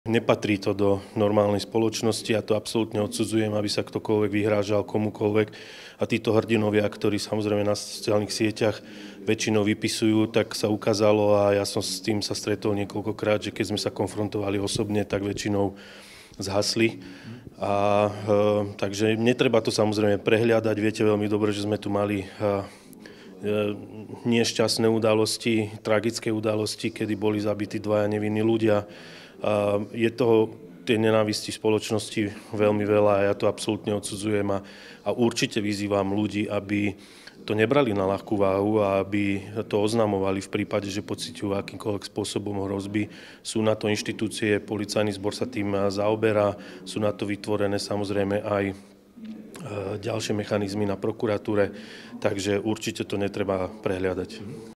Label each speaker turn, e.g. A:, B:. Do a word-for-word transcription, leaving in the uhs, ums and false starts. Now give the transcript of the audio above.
A: Nepatrí to do normálnej spoločnosti, ja to absolútne odsudzujem, aby sa ktokoľvek vyhrážal komukoľvek. A títo hrdinovia, ktorí samozrejme na sociálnych sieťach väčšinou vypisujú, tak sa ukázalo a ja som s tým sa stretol niekoľkokrát, že keď sme sa konfrontovali osobne, tak väčšinou zhasli. A, e, takže netreba to samozrejme prehliadať. Viete veľmi dobre, že sme tu mali e, nešťastné udalosti, tragické udalosti, kedy boli zabití dvaja nevinní ľudia. Je toho, tej nenávisti v spoločnosti veľmi veľa a ja to absolútne odsudzujem a, a určite vyzývam ľudí, aby to nebrali na ľahkú váhu a aby to oznamovali v prípade, že pociťujú akýmkoľvek spôsobom hrozby. Sú na to inštitúcie, policajný zbor sa tým zaoberá, sú na to vytvorené samozrejme aj ďalšie mechanizmy na prokuratúre, takže určite to netreba prehliadať.